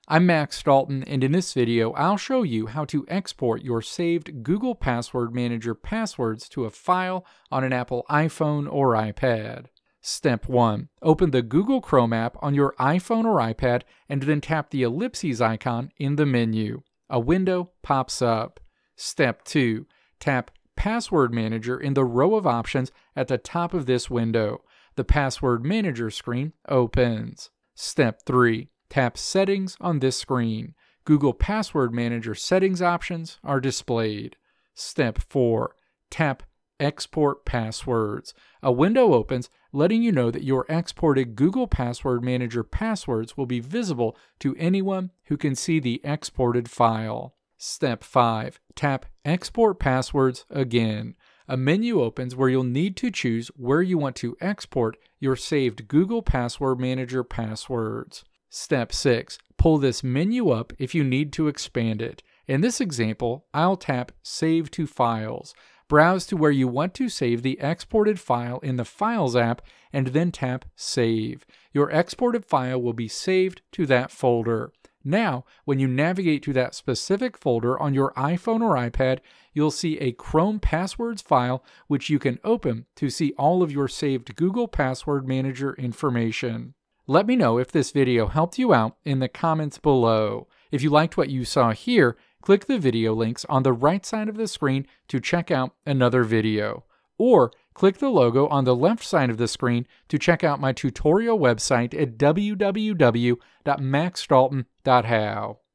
I'm Max Dalton, and in this video, I'll show you how to export your saved Google Password Manager passwords to a file on an Apple iPhone or iPad. Step 1. Open the Google Chrome app on your iPhone or iPad and then tap the ellipses icon in the menu. A window pops up. Step 2. Tap Password Manager in the row of options at the top of this window. The Password Manager screen opens. Step 3. Tap Settings on this screen. Google Password Manager settings options are displayed. Step 4. Tap Export Passwords. A window opens letting you know that your exported Google Password Manager passwords will be visible to anyone who can see the exported file. Step 5. Tap Export Passwords again. A menu opens where you'll need to choose where you want to export your saved Google Password Manager passwords. Step 6. Pull this menu up if you need to expand it. In this example, I'll tap Save to Files. Browse to where you want to save the exported file in the Files app and then tap Save. Your exported file will be saved to that folder. Now, when you navigate to that specific folder on your iPhone or iPad, you'll see a Chrome Passwords file which you can open to see all of your saved Google Password Manager information. Let me know if this video helped you out in the comments below. If you liked what you saw here, click the video links on the right side of the screen to check out another video. Or click the logo on the left side of the screen to check out my tutorial website at www.maxdalton.how.